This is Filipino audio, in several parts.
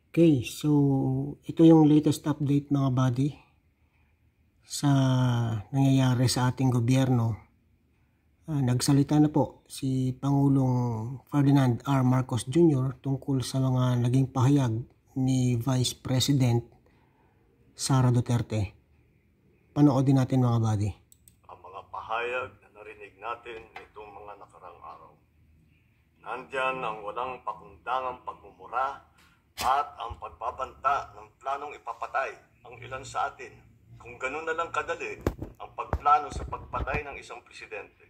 Okay, so ito yung latest update mga buddy sa nangyayari sa ating gobyerno. Nagsalita na po si Pangulong Ferdinand R. Marcos Jr. tungkol sa mga naging pahayag ni Vice President Sara Duterte. Panoodin natin mga buddy. Ang mga pahayag na narinig natin nitong mga nakarang araw. Nandyan ang walang pakundangang pagmumura at ang pagbabanta ng planong ipapatay ang ilan sa atin. Kung ganun na lang kadali ang pagplano sa pagpatay ng isang presidente,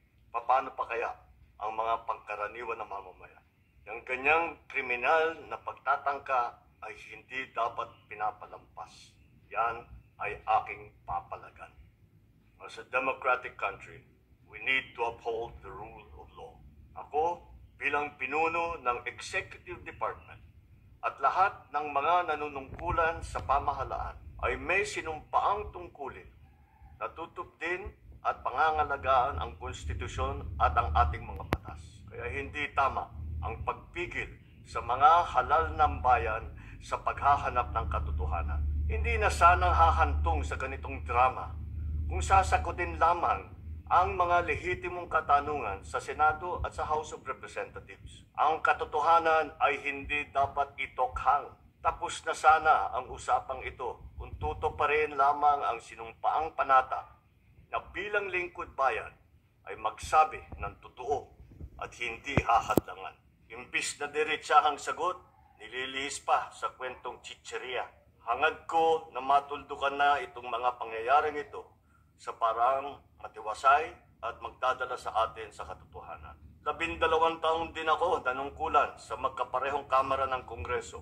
paano pa kaya ang mga pagkaraniwan na mamamayan? Yung ganyang kriminal na pagtatangka ay hindi dapat pinapalampas. Yan ay aking papalagan. As a democratic country, we need to uphold the rule of law. Ako, bilang pinuno ng Executive Department at lahat ng mga nanunungkulan sa pamahalaan ay may sinumpaang tungkulin na tutupdin at pangangalagaan ang konstitusyon at ang ating mga batas. Kaya hindi tama ang pagpigil sa mga halal ng bayan sa paghahanap ng katotohanan. Hindi na sanang hahantong sa ganitong drama kung sasagutin lamang ang mga lehitimong katanungan sa Senado at sa House of Representatives. Ang katotohanan ay hindi dapat itokhang. Tapos na sana ang usapang ito kung tutuparin lamang ang sinumpaang panata na bilang lingkod bayan ay magsabi ng totoo at hindi hahadlangan. Imbis na diretsahang sagot, nililihis pa sa kwentong chicheria. Hangad ko na matuldukan na itong mga pangyayaring ito sa parang matiwasay at magdadala sa atin sa katotohanan. 12 taon din ako nanungkulan sa magkaparehong kamara ng Kongreso.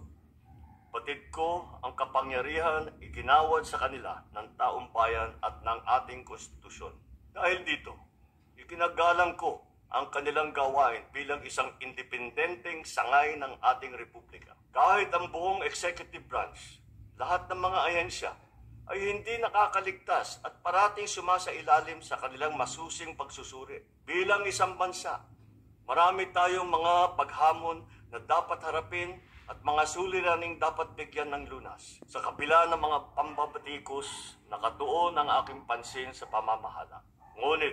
Batid ko ang kapangyarihan iginawad sa kanila ng taong bayan at ng ating konstitusyon. Dahil dito, ikinagalang ko ang kanilang gawain bilang isang independenteng sangay ng ating republika. Kahit ang buong executive branch, lahat ng mga ahensya, ay hindi nakakaligtas at parating sumasailalim sa kanilang masusing pagsusuri. Bilang isang bansa, marami tayong mga paghamon na dapat harapin at mga suliraning dapat bigyan ng lunas. Sa kabila ng mga pambabatikos, nakatuon ang aking pansin sa pamamahala. Ngunit,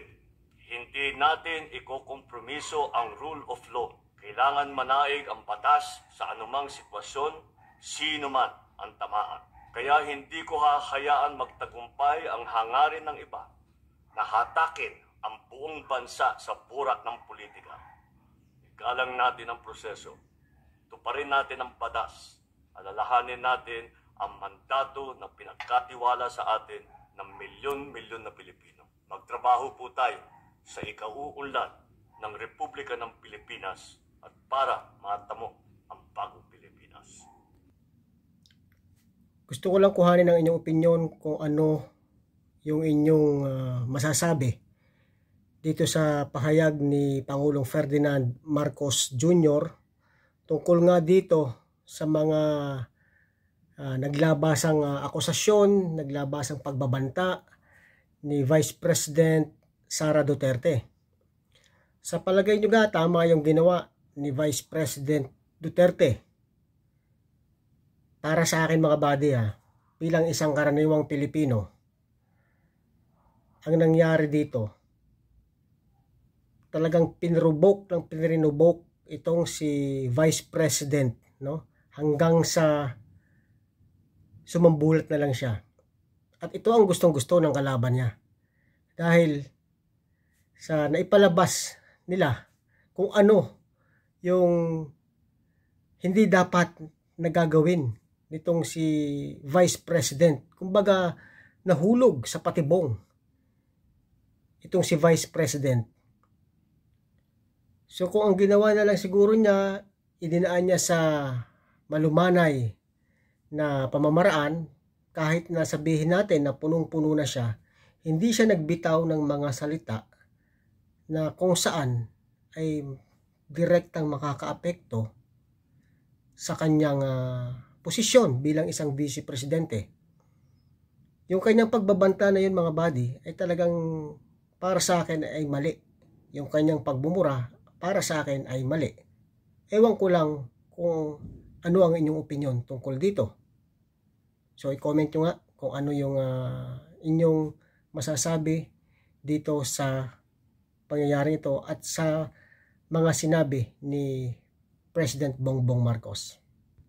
hindi natin ikokompromiso ang rule of law. Kailangan manaig ang batas sa anumang sitwasyon, sino man ang tamaan. Kaya hindi ko hahayaan magtagumpay ang hangarin ng iba na hatakin ang buong bansa sa burak ng politika. Igalang natin ang proseso. Tuparin natin ang batas. Alalahanin natin ang mandato na pinagkatiwala sa atin ng milyon-milyon na Pilipino. Magtrabaho po tayo sa ikauunlad ng Republika ng Pilipinas at para matamo ang bagong Pilipinas. Gusto ko lang kuhanin ang inyong opinion kung ano yung inyong masasabi dito sa pahayag ni Pangulong Ferdinand Marcos Jr. tungkol nga dito sa mga naglabasang akusasyon, naglabasang pagbabanta ni Vice President Sara Duterte. Sa palagay nyo ga, tama yung ginawa ni Vice President Duterte? Para sa akin mga buddy bilang isang karaniwang Pilipino, ang nangyari dito, talagang pinrinubok itong si Vice President, no? Hanggang sa sumambulat na lang siya. At ito ang gustong-gusto ng kalaban niya. Dahil sa naipalabas nila kung ano yung hindi dapat nagagawin nitong si Vice President. Kumbaga, nahulog sa patibong itong si Vice President. So kung ang ginawa na lang siguro niya, idinaan niya sa malumanay na pamamaraan, kahit na sabihin natin na punong-puno na siya, hindi siya nagbitaw ng mga salita na kung saan ay direktang makakaapekto sa kanyang posisyon bilang isang vice presidente. Yung kanyang pagbabanta na yun mga buddy ay talagang para sa akin ay mali. Yung kanyang pagbumura para sa akin ay mali. Ewan ko lang kung ano ang inyong opinion tungkol dito. So i-comment nyo nga kung ano yung inyong masasabi dito sa pangyayaring ito at sa mga sinabi ni President Bongbong Marcos.